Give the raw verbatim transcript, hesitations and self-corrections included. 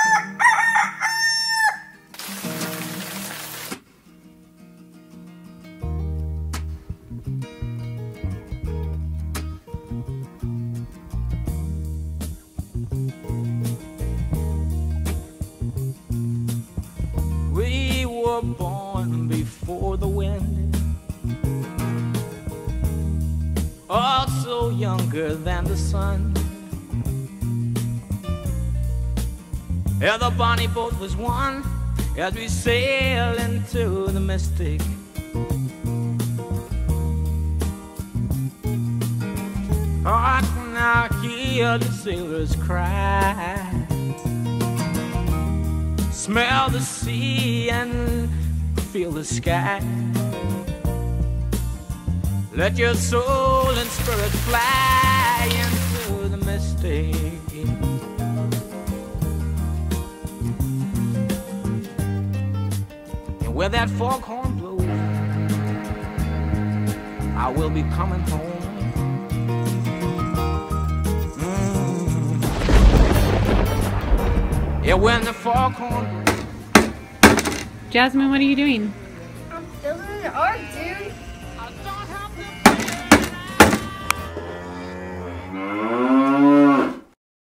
We were born before the wind, also younger than the sun. Yeah, the bonnie boat was one as we sail into the mystic. I can now hear the sailors cry, smell the sea and feel the sky. Let your soul and spirit fly into the mystic. And where that foghorn blows, I will be coming home. Yeah, when the foghorn. Jasmine, what are you doing? I'm building an ark, dude. I don't have to